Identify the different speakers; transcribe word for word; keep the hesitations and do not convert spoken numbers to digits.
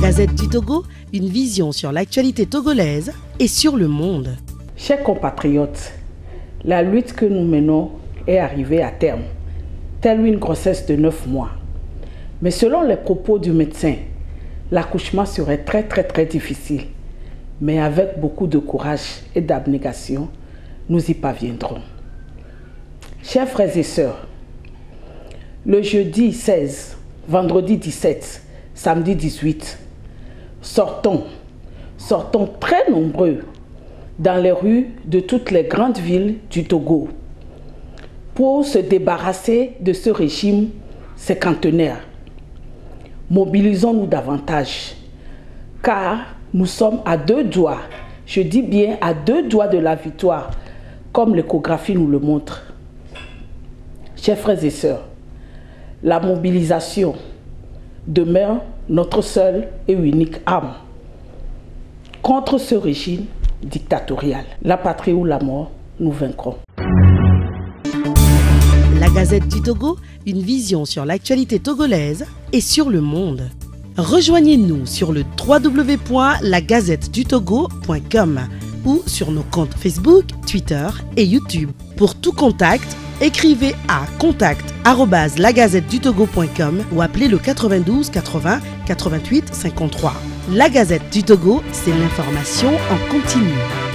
Speaker 1: Gazette du Togo, une vision sur l'actualité togolaise et sur le monde.
Speaker 2: Chers compatriotes, la lutte que nous menons est arrivée à terme, telle une grossesse de neuf mois. Mais selon les propos du médecin, l'accouchement serait très très très difficile. Mais avec beaucoup de courage et d'abnégation, nous y parviendrons. Chers frères et sœurs, le jeudi seize, vendredi dix-sept, samedi dix-huit, sortons, sortons très nombreux dans les rues de toutes les grandes villes du Togo pour se débarrasser de ce régime cinquantenaire. Mobilisons-nous davantage, car nous sommes à deux doigts, je dis bien à deux doigts de la victoire, comme l'échographie nous le montre. Chers frères et sœurs, la mobilisation demeure notre seule et unique arme contre ce régime dictatorial. La patrie ou la mort, nous vaincrons.
Speaker 1: La Gazette du Togo, une vision sur l'actualité togolaise et sur le monde. Rejoignez-nous sur le w w w point la gazette du togo point com ou sur nos comptes Facebook, Twitter et YouTube. Pour tout contact, écrivez à contact arobase la gazette du togo point com ou appelez le quatre-vingt-douze quatre-vingts quatre-vingt-huit cinquante-trois. La Gazette du Togo, c'est l'information en continu.